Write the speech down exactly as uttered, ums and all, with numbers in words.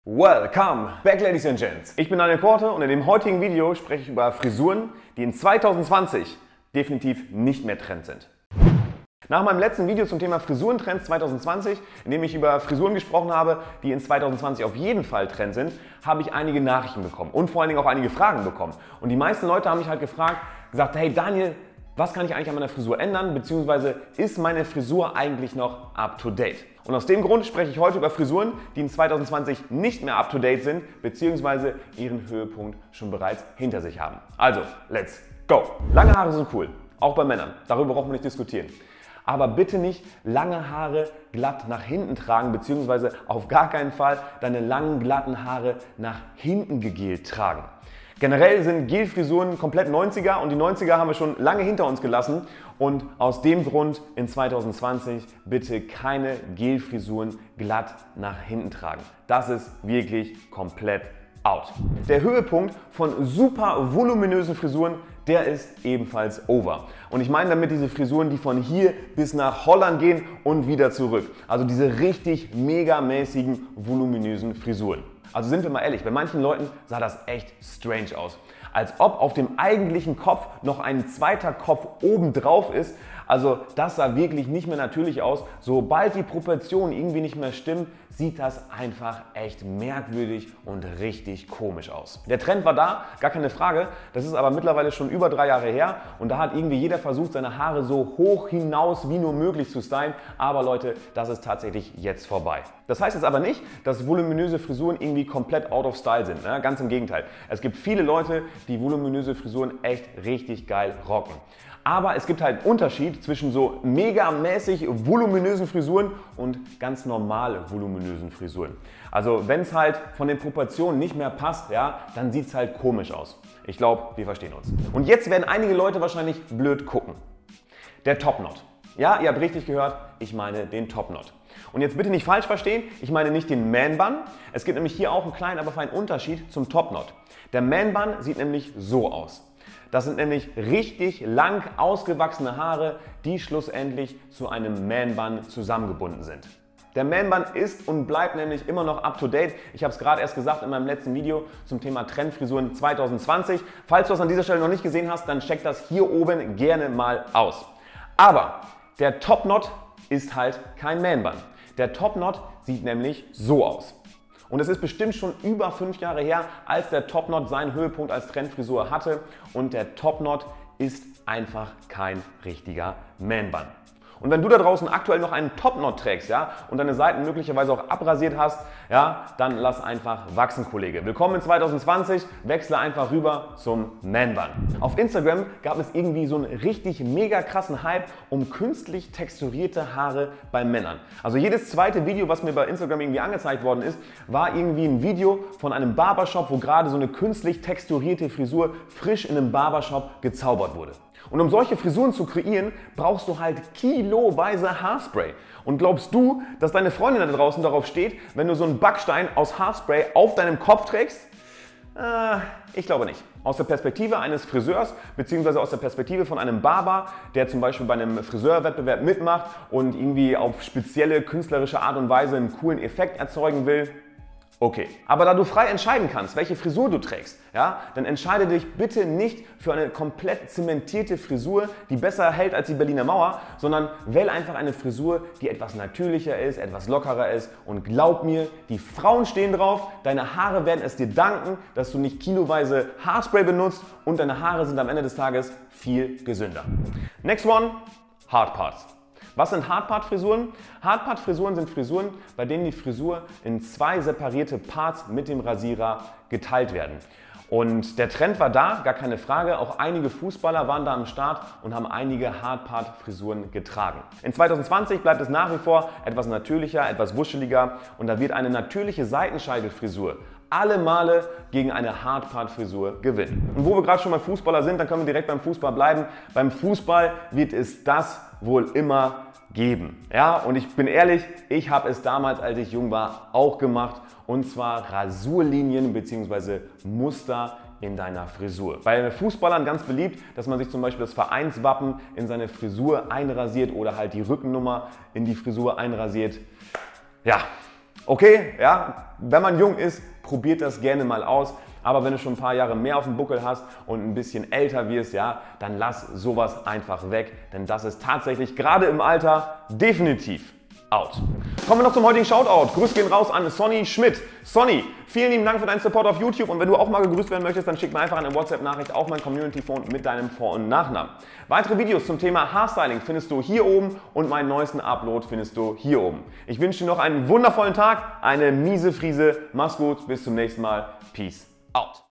Welcome back, Ladies and Gents. Ich bin Daniel Korte und in dem heutigen Video spreche ich über Frisuren, die in zweitausendzwanzig definitiv nicht mehr Trend sind. Nach meinem letzten Video zum Thema Frisurentrends zweitausendzwanzig, in dem ich über Frisuren gesprochen habe, die in zweitausendzwanzig auf jeden Fall Trend sind, habe ich einige Nachrichten bekommen und vor allen Dingen auch einige Fragen bekommen. Und die meisten Leute haben mich halt gefragt, gesagt, hey Daniel, was kann ich eigentlich an meiner Frisur ändern, beziehungsweise ist meine Frisur eigentlich noch up to date? Und aus dem Grund spreche ich heute über Frisuren, die in zweitausendzwanzig nicht mehr up to date sind, beziehungsweise ihren Höhepunkt schon bereits hinter sich haben. Also, let's go! Lange Haare sind cool, auch bei Männern, darüber brauchen wir nicht diskutieren. Aber bitte nicht lange Haare glatt nach hinten tragen, beziehungsweise auf gar keinen Fall deine langen, glatten Haare nach hinten gegelt tragen. Generell sind Gelfrisuren komplett neunziger und die neunziger haben wir schon lange hinter uns gelassen und aus dem Grund in zweitausendzwanzig bitte keine Gelfrisuren glatt nach hinten tragen. Das ist wirklich komplett out. Der Höhepunkt von super voluminösen Frisuren, der ist ebenfalls over. Und ich meine damit diese Frisuren, die von hier bis nach Holland gehen und wieder zurück. Also diese richtig megamäßigen voluminösen Frisuren. Also sind wir mal ehrlich, bei manchen Leuten sah das echt strange aus. Als ob auf dem eigentlichen Kopf noch ein zweiter Kopf oben drauf ist. Also das sah wirklich nicht mehr natürlich aus. Sobald die Proportionen irgendwie nicht mehr stimmen, sieht das einfach echt merkwürdig und richtig komisch aus. Der Trend war da, gar keine Frage. Das ist aber mittlerweile schon über drei Jahre her und da hat irgendwie jeder versucht, seine Haare so hoch hinaus wie nur möglich zu stylen. Aber Leute, das ist tatsächlich jetzt vorbei. Das heißt jetzt aber nicht, dass voluminöse Frisuren irgendwie komplett out of style sind. Ne? Ganz im Gegenteil. Es gibt viele Leute, die voluminöse Frisuren echt richtig geil rocken. Aber es gibt halt einen Unterschied zwischen so megamäßig voluminösen Frisuren und ganz normal voluminösen Frisuren. Also wenn es halt von den Proportionen nicht mehr passt, ja, dann sieht es halt komisch aus. Ich glaube, wir verstehen uns. Und jetzt werden einige Leute wahrscheinlich blöd gucken. Der Topknot. Ja, ihr habt richtig gehört, ich meine den Topknot. Und jetzt bitte nicht falsch verstehen, ich meine nicht den Man-Bun. Es gibt nämlich hier auch einen kleinen, aber feinen Unterschied zum Topknot. Der Man-Bun sieht nämlich so aus. Das sind nämlich richtig lang ausgewachsene Haare, die schlussendlich zu einem Man-Bun zusammengebunden sind. Der Man-Bun ist und bleibt nämlich immer noch up to date. Ich habe es gerade erst gesagt in meinem letzten Video zum Thema Trendfrisuren zweitausendzwanzig. Falls du das an dieser Stelle noch nicht gesehen hast, dann check das hier oben gerne mal aus. Aber der Topknot ist halt kein Man-Bun. Der Topknot sieht nämlich so aus. Und es ist bestimmt schon über fünf Jahre her, als der Topknot seinen Höhepunkt als Trendfrisur hatte. Und der Topknot ist einfach kein richtiger Man-Bun. Und wenn du da draußen aktuell noch einen Topknot trägst, ja, und deine Seiten möglicherweise auch abrasiert hast, ja, dann lass einfach wachsen, Kollege. Willkommen in zweitausendzwanzig, wechsle einfach rüber zum Man-Bun. Auf Instagram gab es irgendwie so einen richtig mega krassen Hype um künstlich texturierte Haare bei Männern. Also jedes zweite Video, was mir bei Instagram irgendwie angezeigt worden ist, war irgendwie ein Video von einem Barbershop, wo gerade so eine künstlich texturierte Frisur frisch in einem Barbershop gezaubert wurde. Und um solche Frisuren zu kreieren, brauchst du halt kiloweise Haarspray. Und glaubst du, dass deine Freundin da draußen darauf steht, wenn du so einen Backstein aus Haarspray auf deinem Kopf trägst? Äh, ich glaube nicht. Aus der Perspektive eines Friseurs bzw. aus der Perspektive von einem Barber, der zum Beispiel bei einem Friseurwettbewerb mitmacht und irgendwie auf spezielle künstlerische Art und Weise einen coolen Effekt erzeugen will, okay. Aber da du frei entscheiden kannst, welche Frisur du trägst, ja, dann entscheide dich bitte nicht für eine komplett zementierte Frisur, die besser hält als die Berliner Mauer, sondern wähl einfach eine Frisur, die etwas natürlicher ist, etwas lockerer ist und glaub mir, die Frauen stehen drauf, deine Haare werden es dir danken, dass du nicht kiloweise Haarspray benutzt und deine Haare sind am Ende des Tages viel gesünder. Next one, Hard Parts. Was sind Hardpart-Frisuren? Hardpart-Frisuren sind Frisuren, bei denen die Frisur in zwei separierte Parts mit dem Rasierer geteilt werden. Und der Trend war da, gar keine Frage. Auch einige Fußballer waren da am Start und haben einige Hardpart-Frisuren getragen. In zweitausendzwanzig bleibt es nach wie vor etwas natürlicher, etwas wuscheliger und da wird eine natürliche Seitenscheitelfrisur alle Male gegen eine Hardpart-Frisur gewinnen. Und wo wir gerade schon bei Fußballer sind, dann können wir direkt beim Fußball bleiben. Beim Fußball wird es das wohl immer geben. Ja, und ich bin ehrlich, ich habe es damals, als ich jung war, auch gemacht. Und zwar Rasurlinien bzw. Muster in deiner Frisur. Bei Fußballern ganz beliebt, dass man sich zum Beispiel das Vereinswappen in seine Frisur einrasiert oder halt die Rückennummer in die Frisur einrasiert. Ja, Okay, ja, wenn man jung ist, probiert das gerne mal aus. Aber wenn du schon ein paar Jahre mehr auf dem Buckel hast und ein bisschen älter wirst, ja, dann lass sowas einfach weg. Denn das ist tatsächlich gerade im Alter definitiv out. Kommen wir noch zum heutigen Shoutout. Grüße gehen raus an Sonny Schmidt. Sonny, vielen lieben Dank für deinen Support auf YouTube und wenn du auch mal gegrüßt werden möchtest, dann schick mir einfach eine WhatsApp-Nachricht auf mein Community-Phone mit deinem Vor- und Nachnamen. Weitere Videos zum Thema Haarstyling findest du hier oben und meinen neuesten Upload findest du hier oben. Ich wünsche dir noch einen wundervollen Tag, eine miese Friese. Mach's gut, bis zum nächsten Mal. Peace out.